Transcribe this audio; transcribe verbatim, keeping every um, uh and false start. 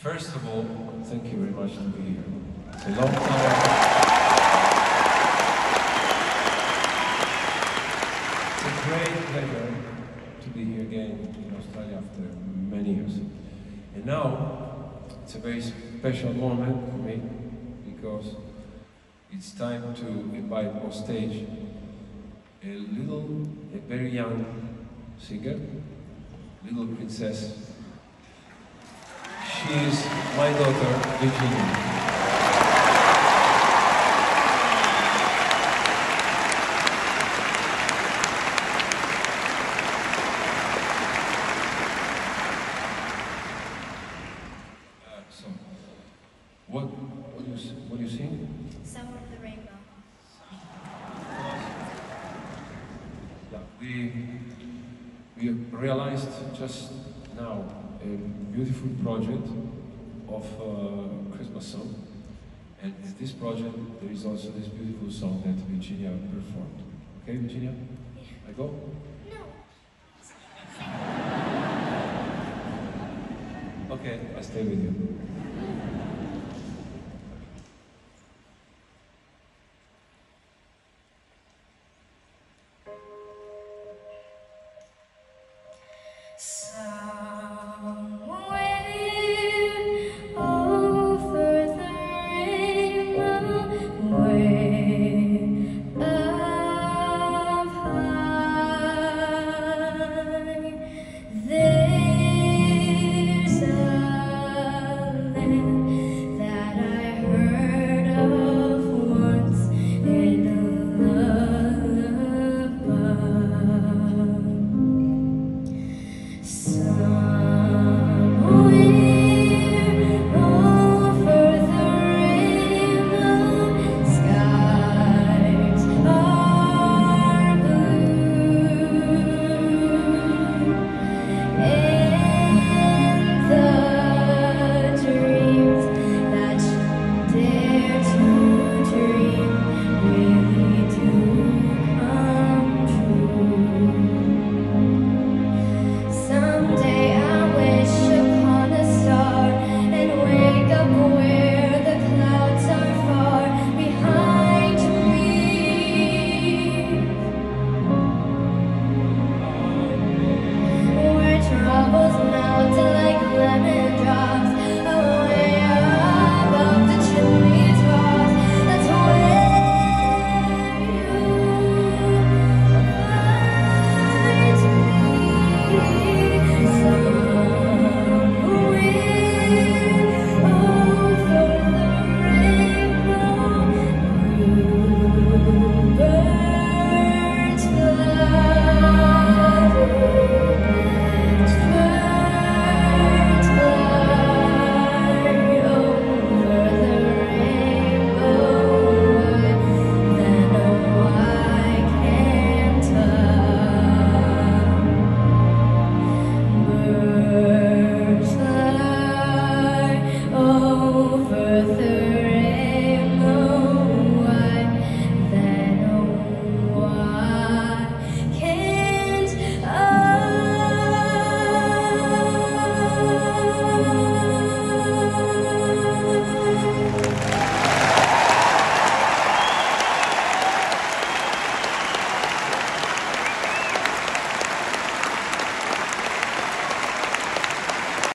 First of all, thank you very much to be here. It's a long time. It's a great pleasure to be here again in Australia after many years. And now, it's a very special moment for me because it's time to invite on stage a little, a very young singer, little princess. She is my daughter, Virginia. What, what, do you, what do you sing? Summer of the Rainbow. Yeah, we, we realized just now a beautiful project of uh, Christmas song. And in this project, there is also this beautiful song that Virginia performed. Okay, Virginia? Yeah. I go? No. Okay, I stay with you. Yeah.